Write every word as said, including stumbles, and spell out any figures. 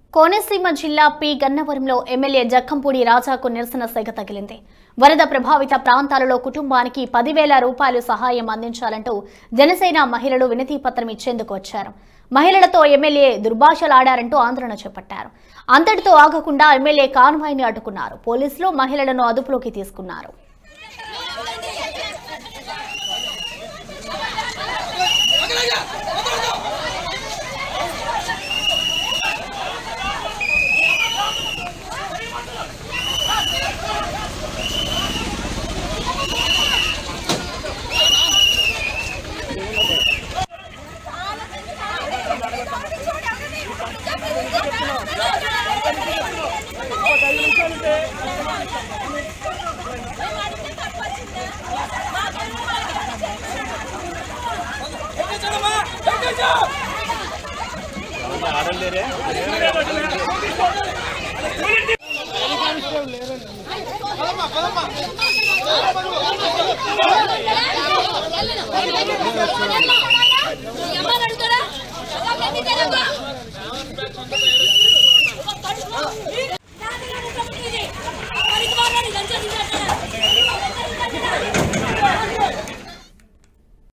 కోనసీమ జిల్లా పి గన్నవరంలో ఎమ్మెల్యే జక్కంపూడి రాజాకు నిరసన సెగ తగిలింది. వరద ప్రభావిత ప్రాంతాలలో కుటుంబానికి పదివేల రూపాయలు సహాయం అందించాలంటూ జనసేన మహిళలు వినతి పత్రం ఇచ్చేందుకు వచ్చారు. మహిళలతో ఎమ్మెల్యే దుర్భాషలాడారంటూ ఆందోళన చేపట్టారు. అంతటితో ఆగకుండా ఎమ్మెల్యే కాన్వాయ్ని అడ్డుకున్నారు. పోలీసులు మహిళలను అదుపులోకి తీసుకున్నారు. ఆడలేరే